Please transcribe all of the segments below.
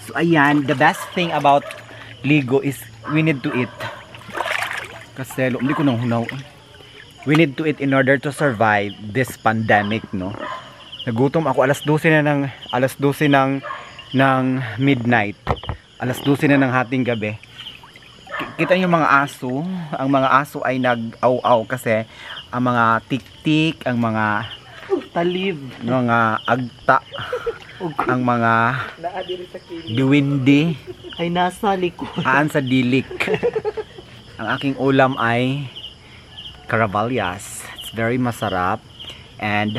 So ayan, the best thing about ligo is we need to eat. Kasi hindi ko nang hunaw. We need to eat in order to survive this pandemic, no? Nagutom ako alas 12 ng midnight. Alas 12 na ng hating gabi. Kita niyo mga aso, ang mga aso ay nag-aw-aw kasi ang mga tik-tik, ang mga talib, mga agta, ang mga diwindi ay nasa likod. aan sa dilik. Ang aking ulam ay caraballas. It's very masarap and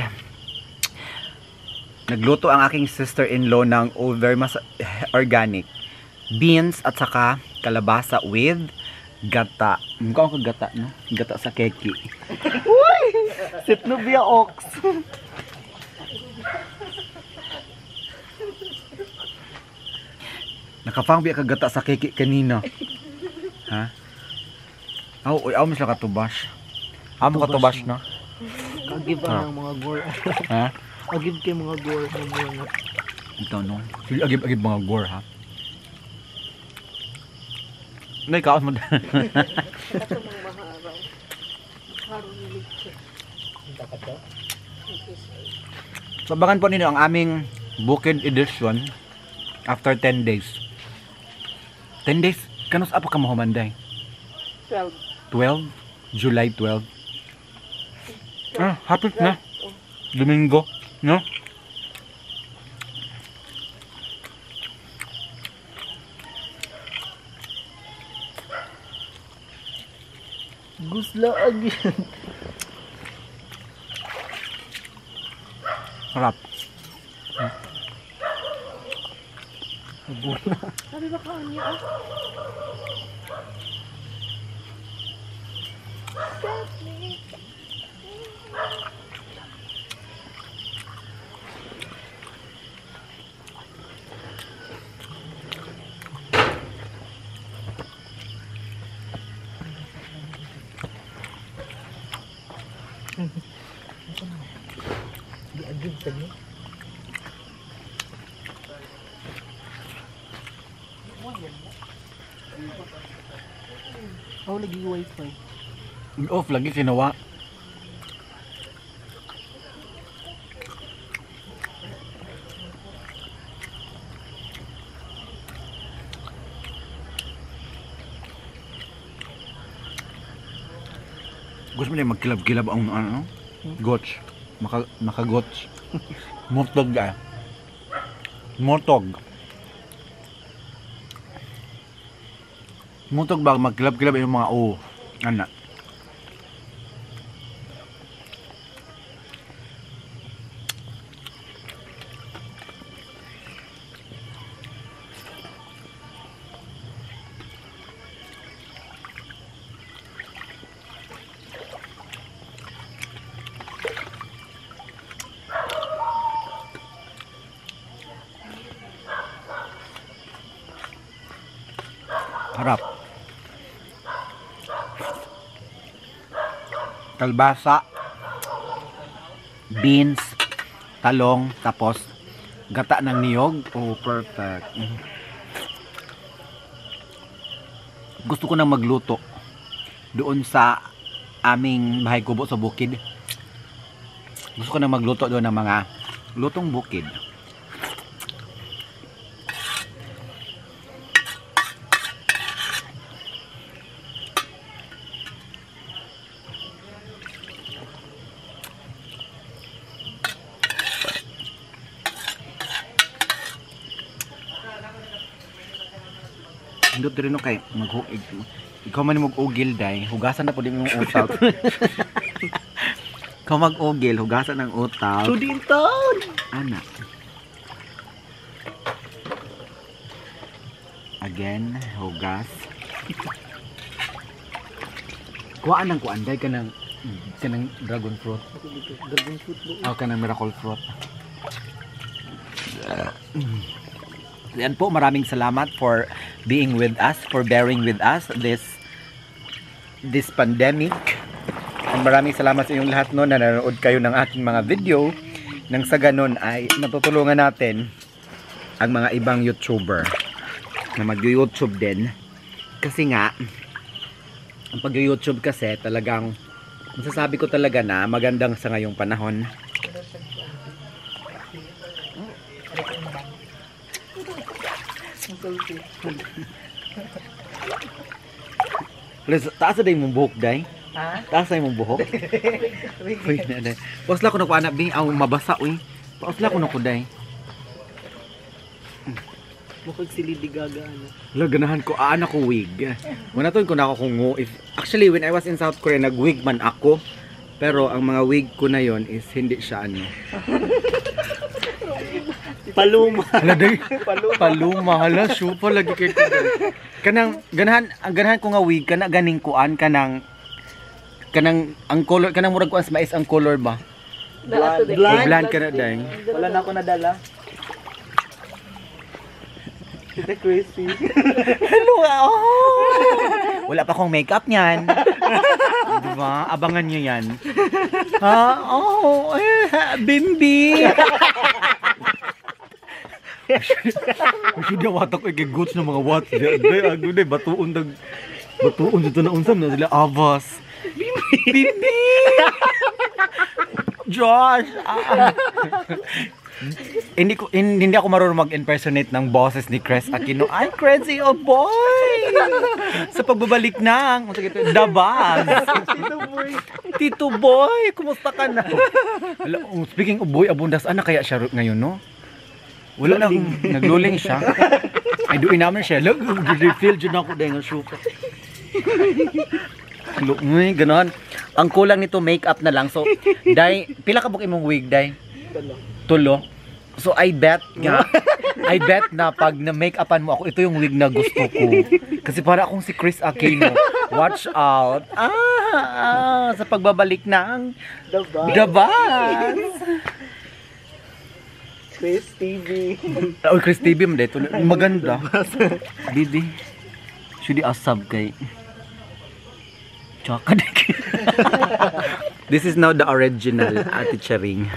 nagluto ang aking sister-in-law ng very organic beans at saka kalabasa with gata. Mukha ko gata, no? Gata sa keki. Uy! Sitnubia ox. Nakafang biya ka gata sa keki kanina. Ha? Uy, mas lang katubas. Amo katubas, no? Agib ang mga gore. Ha? Agib kay mga gore ng mga. Ito, no? Sige, agib mga gore, ha? May kaos mo. Sabangan po ninyo ang aming Bukid edition after 10 days. 10 days? Kanus apa ka mahumanday? 12? July 12? Hapit na. Domingo, no? Gusla agyan. Harap. Sabi ba ka niya ah? Di agad tadi. Oh, lagi wifi. Off lagi kinawa. Gusto mo na magkilab-kilab ang ano? Gots. Maka-gots. Murtog ah. Murtog. Murtog ba magkilab-kilab yung mga anak. Harap. Kalbasa, beans, talong, tapos gata ng niyog. Oh, perfect. Gusto ko na magluto doon sa aming bahay kubo sa bukid. Gusto ko na magluto doon ng mga lutong bukid. Hindot rin no kay ikaw man mag-ugil day, hugasan na po din yung utak. Ikaw mag-ugil, hugasan ng utak. Tudin taon. Anak. Again, hugas. Kuhaan ng kuhaan day ka ng dragon fruit. Dragon fruit mo. O ka ng miracle fruit. Yan po, maraming salamat for being with us, for bearing with us this pandemic. And maraming salamat sa inyong lahat no na nanonood kayo ng aking mga video nang sa ganon ay matutulungan natin ang mga ibang YouTuber na mag-YouTube din. Kasi nga, ang pag-YouTube kasi talagang, masasabi ko talaga na magandang sa ngayong panahon. Taas na yung buhok, day. Ha? Taas na yung buhok. Uy, na, day. Pausla ko na ko, anak, bing. Ang mabasa, uy. Pausla ko na ko, day. Bukod si Lady Gaga, ano. Wala, ganahan ko, anak ko wig. Muna to, kung ako kung actually, when I was in South Korea, nag-wig man ako. Pero, ang mga wig ko na yon is hindi siya, ano. Paluma. Hala, day. Paluma. Hala, syupa, lagi kayo ko. Kanang, ganahan ko nga wig, kana ganing kuan, kanang, ang color, kanang murag ko as mais ang color ba? Blonde ka na, day. Wala na ako nadala. Ito crazy. Hello, oh! Wala pa akong makeup niyan. Diba? Abangan nyo yan. Ha? Oh, bimbi! Masyud na watak ko i-goots ng mga wats. Agdo na, batuon dito na unsam na sila. Avas. Bimbi! Josh! Hindi ako marunong mag-impersonate ng boses ni Chris Aquino. Ay, crazy oh boy! Sa pagbabalik ng Dabas. Tito boy, kumusta ka na? Speaking of boy, abundas, ana kaya siya ngayon, no? Wala na akong nagluling siya. Ay, doon naman siya. Refill dyan ako dahil ng suka. Ngay, gano'n. Ang kulang nito, makeup na lang. So, day, pila ka bukay mong wig, day? Tulo. So I bet na pag na-make-upan mo ako, ito yung wig na gusto ko. Kasi para akong si Chris Aquino. Watch out. Sa pagbabalik ng Dabas. Chris TV. Oh, Chris TV mo dito. Maganda. Didi. Should asab kay Tsaka This is now the original Ate Charing.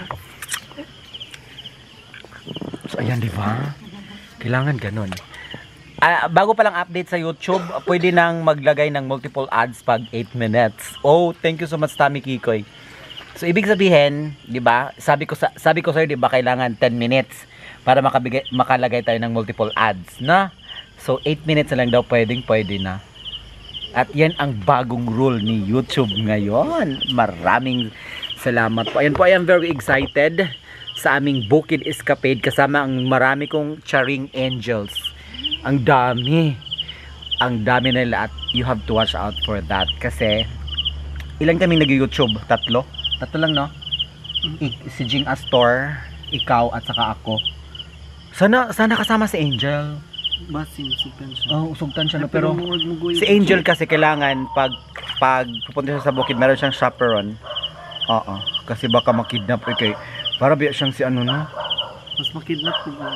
So, ayan, di ba? Kailangan ganun. Bago pa lang update sa YouTube, pwede nang maglagay ng multiple ads pag 8 minutes. Oh, thank you so much, Tami Kikoy. So, ibig sabihin, di ba? Sabi ko sa'yo, di ba, kailangan 10 minutes para makalagay tayo ng multiple ads, na? So, 8 minutes na lang daw pwede na. At yan ang bagong rule ni YouTube ngayon. Maraming salamat po. Ayan po, I am very excited sa aming Bukid Escapade kasama ang marami kong Charing Angels. Ang dami nila at you have to watch out for that kasi ilan kaming nag-YouTube? Tatlo lang, no? Si Jing Astor, ikaw at saka ako. Sana kasama si Angel. Basin, sugtan siya. Oh, sugtan siya, no? Pero si Angel kasi kailangan pag pupunta siya sa bukid, meron siyang chaperone. Oo, kasi baka makidnap kay para biya siyang si ano na. Mas makidnap ko ba?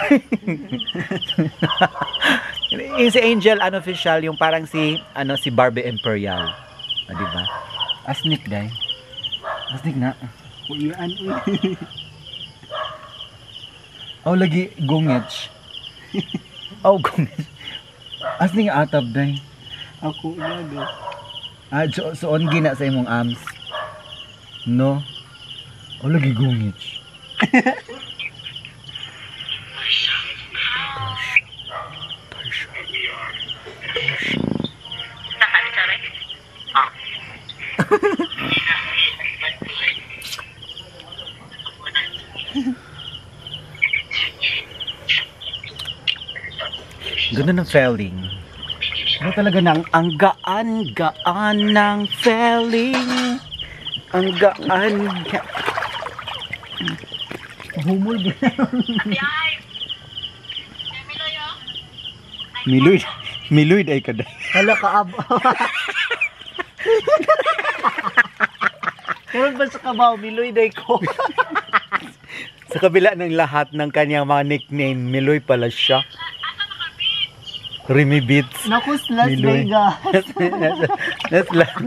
Yung si Angel unofficial, yung parang si Barbie Imperial. Di ba? Asnik day. Asnik na. Uyaan Oh, lagi gungits. Oh, gungits. Asnik atab day. Ako uyaga. So on gina sa imong arms. No. Oh, lagi gungits. Ganda ng felling. Ano talaga ang gaan ng felling. Ang gaan. Humol din. Miloy ay kada. Hala ka ab. Meron ba sa kabaw? Miloy day ko. Sa kabila ng lahat ng kanyang mga nickname, Miloy pala siya. Remy Beats. Naku, Las Miloy. Vegas. That's lang.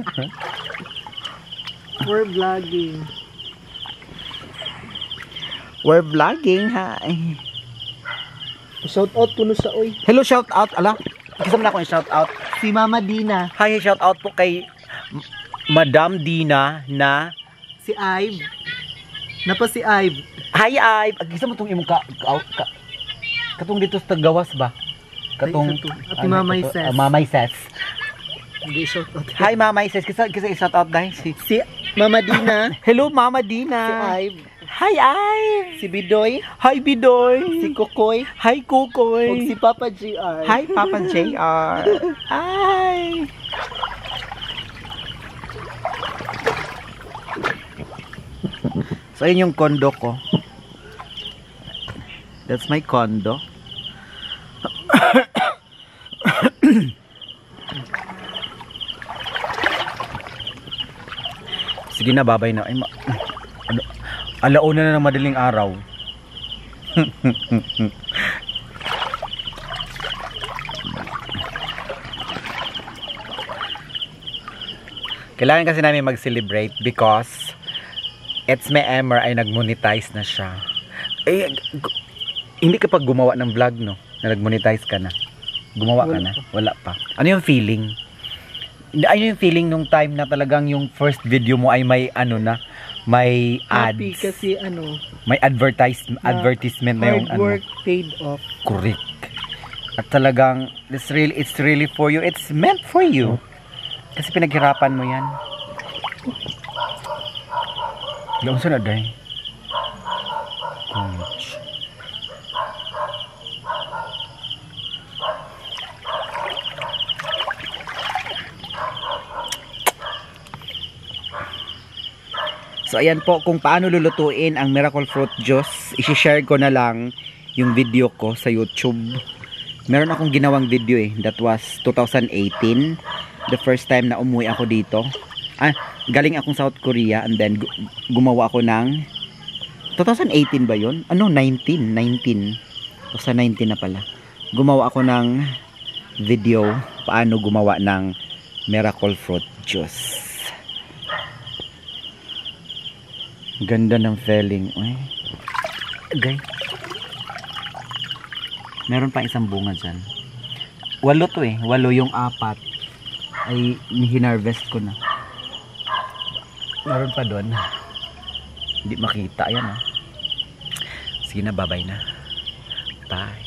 We're vlogging. We're vlogging, hi. Shout out puno sa oy. Hello, shout out. Ala, isa mo na ako yung shout out. Si Mama Dina. Hi, shout out po kay Madam Dina na Si Ive. Napa si Ive. Hi, ay. Isa mo tong imong katong dito sa gawas ba? Katong Ay, isa to. Ati Mamay ito? Ses. Mamay Ses. Hindi shout out. Hi, Mamay Ses. Kisa shout out dahil si Si Mama Dina. Hello, Mama Si Dina. Ive. Hi, ay. Si Bidoy. Hi, Bidoy. Si Kokoy. Hi, O Kukoy. si Papa GR. Hi, Papa JR. Hi. So, yun yung condo ko. That's my condo. Sige na, babay na. Ay, ano, alauna na ng madaling araw. Kailangan kasi namin mag-celebrate because It's My Emmer ay nag-monetize na siya. Eh, hindi ka pa gumawa ng vlog, no? Na nag-monetize ka na. Gumawa ka na? Wala pa. Ano yung feeling? Ano yung feeling nung time na talagang yung first video mo ay may ano na, may ads. Happy kasi ano, May advertisement na yung hard work paid off. Correct. At talagang it's really for you. It's meant for you. Kasi pinaghirapan mo yan. Laon sa na day? Coach. So ayan po kung paano lulutuin ang miracle fruit juice. I-share ko na lang yung video ko sa YouTube. Meron akong ginawang video eh. That was 2018. The first time na umuwi ako dito. Galing akong South Korea and then gumawa ako ng 2018 ba yun? Ano? 19. 2019 na pala. Gumawa ako ng video paano gumawa ng miracle fruit juice. Ganda ng feeling. Gay. Meron pa isang bunga dyan. 8 to eh. 8 yung 4 ay hinarvest ko na. Meron pa doon. Hindi makita. Ayan oh. Sige na, bye-bye na. Bye.